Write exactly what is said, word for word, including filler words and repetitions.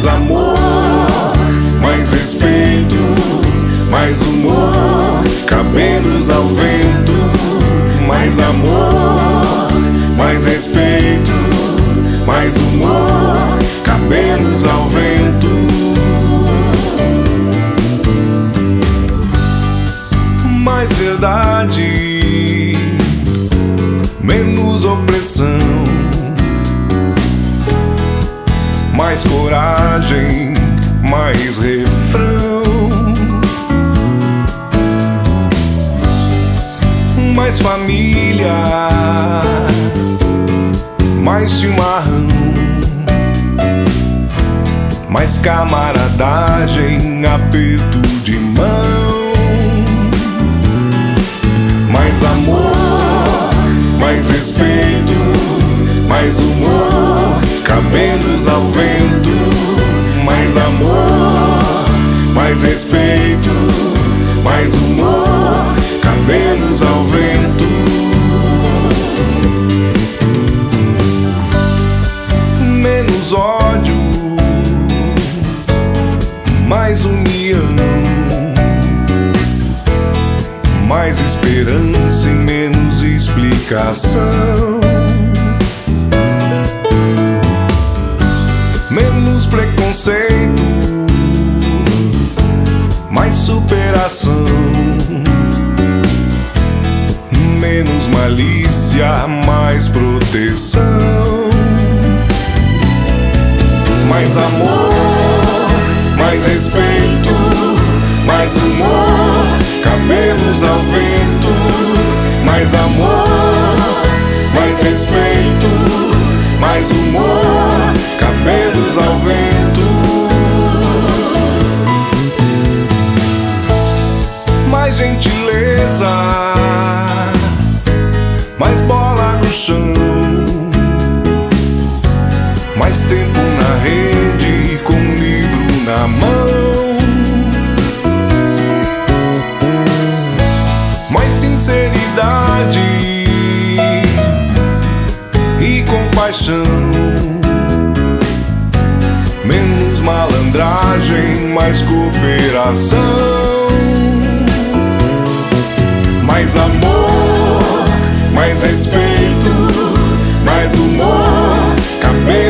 mais amor, mais respeito, mais humor, cabelos ao vento. Mais amor, mais respeito, mais humor, cabelos ao vento. Mais verdade, menos opressão, mais coragem, mais refrão. Mais família, mais chimarrão, mais camaradagem, aperto de mão. Mais amor, mais respeito, mais humor, cabelos ao vento. Mais amor, mais respeito, mais humor, cabelos ao vento. Menos ódio, mais união, mais esperança e menos explicação. Menos preconceito, mais superação. Menos malícia, mais proteção. Mais amor, mais respeito, mais humor, cabelos ao vento. Mais amor, mais respeito, mais humor, cabelos ao vento. Mais gentileza, mais bola no chão, mais tempo na rede com livro na mão. Mais sinceridade e compaixão, menos malandragem, mais cooperação. Mais amor, mais respeito, mais humor, cabelos